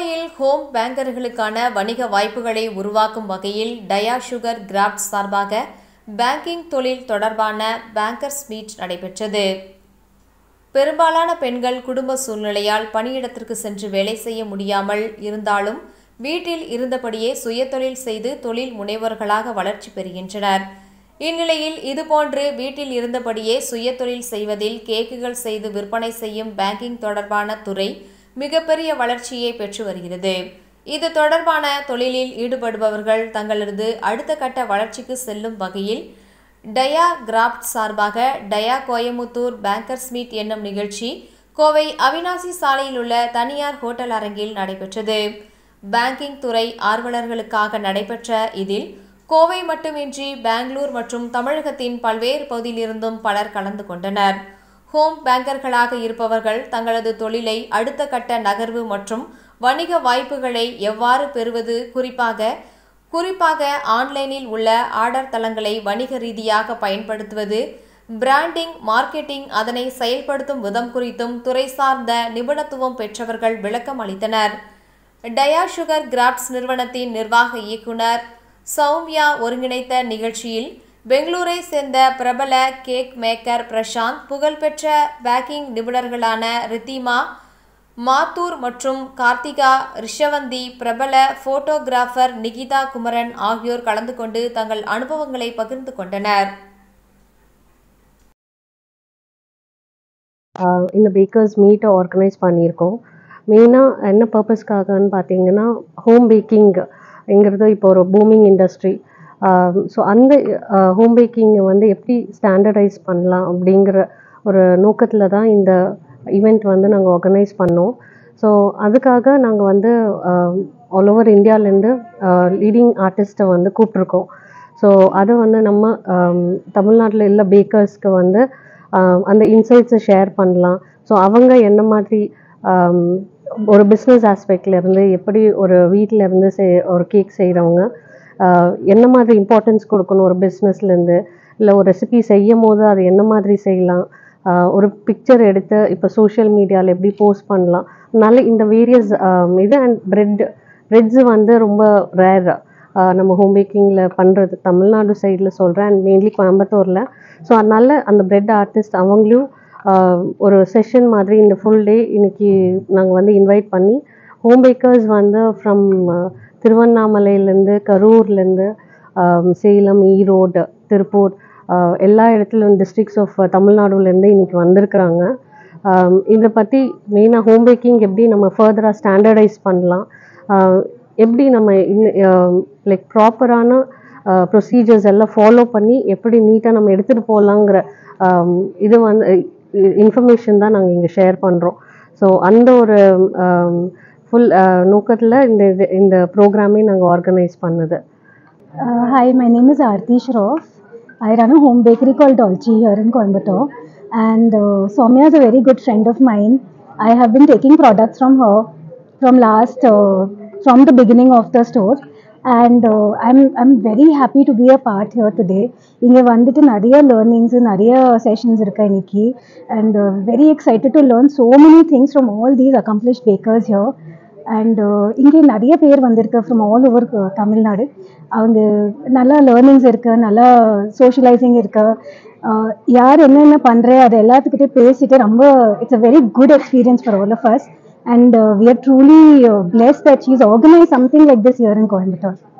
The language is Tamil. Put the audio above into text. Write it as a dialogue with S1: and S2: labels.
S1: கோவையில் ஹோம் பேங்கர்களுக்கான வணிக வாய்ப்புகளை உருவாக்கும் வகையில் டயா சுகர் கிராப்ட் சார்பாக பேங்கிங் தொழில் தொடர்பான பேங்கர்ஸ் மீட் நடைபெற்றது. பெரும்பாலான பெண்கள் குடும்ப சூழ்நிலையால் பணியிடத்திற்கு சென்று வேலை செய்ய முடியாமல் இருந்தாலும் வீட்டில் இருந்தபடியே சுயதொழில் செய்து தொழில் முனைவோர்களாக வளர்ச்சி பெறுகின்றனர். இந்நிலையில் இதுபோன்று வீட்டில் இருந்தபடியே சுயதொழில் செய்வதில் கேக்குகள் செய்து விற்பனை செய்யும் பேங்கிங் தொடர்பான துறை மிகப்பெரிய வளர்ச்சியை பெற்று வருகிறது. இது தொடர்பான தொழிலில் ஈடுபடுபவர்கள் தங்களது அடுத்த கட்ட வளர்ச்சிக்கு செல்லும் வகையில் டயா கிராப்ட் சார்பாக டயா கோயமுத்தூர் பேங்கர்ஸ் மீட் என்னும் நிகழ்ச்சி கோவை அவினாசி சாலையில் உள்ள தனியார் ஹோட்டல் அரங்கில் நடைபெற்றது. பேங்கிங் துறை ஆர்வலர்களுக்காக நடைபெற்ற இதில் கோவை மட்டுமின்றி பெங்களூர் மற்றும் தமிழகத்தின் பல்வேறு பகுதியிலிருந்தும் பலர் கலந்து கொண்டனர். ஹோம் பேங்கர்களாக இருப்பவர்கள் தங்களது தொழிலை அடுத்த கட்ட நகர்வு மற்றும் வணிக வாய்ப்புகளை எவ்வாறு பெறுவது, குறிப்பாக ஆன்லைனில் உள்ள ஆர்டர் தளங்களை வணிக ரீதியாக பயன்படுத்துவது, பிராண்டிங், மார்க்கெட்டிங், அதனை செயல்படுத்தும் விதம் குறித்தும் துறை சார்ந்த நிபுணத்துவம் பெற்றவர்கள் விளக்கம் அளித்தனர். டயா சுகர் கிராப்ட்ஸ் நிறுவனத்தின் நிர்வாக இயக்குனர் சௌமியா ஒருங்கிணைத்த நிகழ்ச்சியில் பெங்களூரை சேர்ந்த பிரபல கேக் மேக்கர் பிரசாந்த், புகழ்பெற்ற பேக்கிங் நிபுணர்களான ரித்திமா, மாத்தூர் மற்றும் கார்த்திகா, ரிஷவந்தி, பிரபல போட்டோகிராஃபர் நிகிதா குமரன் ஆகியோர் கலந்து கொண்டு தங்கள் அனுபவங்களை பகிர்ந்து கொண்டனர்.
S2: இந்த பேக்கர்ஸ் மீட்டை ஆர்கனைஸ் பண்ணியிருக்கோம். மெயினாக என்ன பர்பஸ்க்காகன்னு பார்த்தீங்கன்னா, ஹோம் பேக்கிங்கிறது இப்போ ஒரு பூமிங் இண்டஸ்ட்ரி. ஸோ அந்த ஹோம் பேக்கிங்கை வந்து எப்படி ஸ்டாண்டர்டைஸ் பண்ணலாம் அப்படிங்கிற ஒரு நோக்கத்தில் தான் இந்த ஈவெண்ட் வந்து நாங்கள் ஆர்கனைஸ் பண்ணோம். ஸோ அதுக்காக நாங்கள் வந்து ஆல் ஓவர் இந்தியாவிலேருந்து லீடிங் ஆர்டிஸ்ட்டை வந்து கூப்பிட்ருக்கோம். ஸோ அதை வந்து நம்ம தமிழ்நாட்டில் உள்ள பேக்கர்ஸ்க்கு வந்து அந்த இன்சைட்ஸை ஷேர் பண்ணலாம். ஸோ அவங்க என்ன மாதிரி ஒரு பிஸ்னஸ் ஆஸ்பெக்ட்லேருந்து, எப்படி ஒரு வீட்டில் இருந்து ஒரு கேக் செய்கிறவங்க என்ன மாதிரி இம்பார்ட்டன்ஸ் கொடுக்கணும் ஒரு பிஸ்னஸ்லேருந்து, இல்லை ஒரு ரெசிபி செய்யும் போது அது என்ன மாதிரி செய்யலாம், ஒரு பிக்சர் எடுத்து இப்போ சோஷியல் மீடியாவில் எப்படி போஸ்ட் பண்ணலாம். அதனால இந்த வேரியஸ் இது அண்ட் பிரெட்ஸு வந்து ரொம்ப ரேர் நம்ம ஹோம் பேக்கிங்கில் பண்ணுறது, தமிழ்நாடு சைடில் சொல்கிறேன் அண்ட் மெயின்லி கோயம்புத்தூரில். ஸோ அதனால் அந்த பிரெட் ஆர்டிஸ்ட் அவங்களையும் ஒரு செஷன் மாதிரி இந்த ஃபுல் டே இன்னைக்கு நாங்கள் வந்து இன்வைட் பண்ணி ஹோம் பேக்கர்ஸ் வந்து ஃப்ரம் திருவண்ணாமலையிலேருந்து, கரூர்லேருந்து, சேலம், ஈரோடு, திருப்பூர், எல்லா இடத்துலையும் டிஸ்ட்ரிக்ஸ் ஆஃப் தமிழ்நாடுலேருந்து இன்றைக்கி வந்திருக்கிறாங்க. இதை பற்றி மெயினாக ஹோம் பேக்கிங் எப்படி நம்ம ஃபர்தராக ஸ்டாண்டர்டைஸ் பண்ணலாம், எப்படி நம்ம லைக் ப்ராப்பரான ப்ரொசீஜர்ஸ் எல்லாம் ஃபாலோ பண்ணி எப்படி நீட்டாக நம்ம எடுத்துகிட்டு போகலாங்கிற இது வந்து இன்ஃபர்மேஷன் தான் நாங்கள் இங்கே ஷேர் பண்ணுறோம். ஸோ அந்த ஒரு ஃபுல் நோக்கத்தில் இந்த ப்ரோக்ராமே நாங்கள் ஆர்கனைஸ் பண்ணுது.
S3: Hi, my name is Aarti Shroff. I run a home bakery called Dolce here in Coimbatore, and Soumya is a very good friend of mine. I have been taking products from her from the beginning of the store, and I'm very happy to be a part here today. இங்கே வந்துட்டு நிறைய லேர்னிங்ஸ், நிறைய செஷன்ஸ் இருக்கு இன்னைக்கு, and very excited to learn so many things from all these accomplished bakers here. And இங்கே நிறைய பேர் வந்திருக்கு ஃப்ரம் ஆல் ஓவர் தமிழ்நாடு. அவங்க நல்லா லேர்னிங்ஸ் இருக்குது, நல்லா சோஷியலைசிங் இருக்குது. யார் என்னென்ன பண்ணுறேன் அதை எல்லாத்துக்கிட்டே பேசிட்டு ரொம்ப it's a very good experience for all of us. And we are truly blessed that she has organized something like this here in Coimbatore.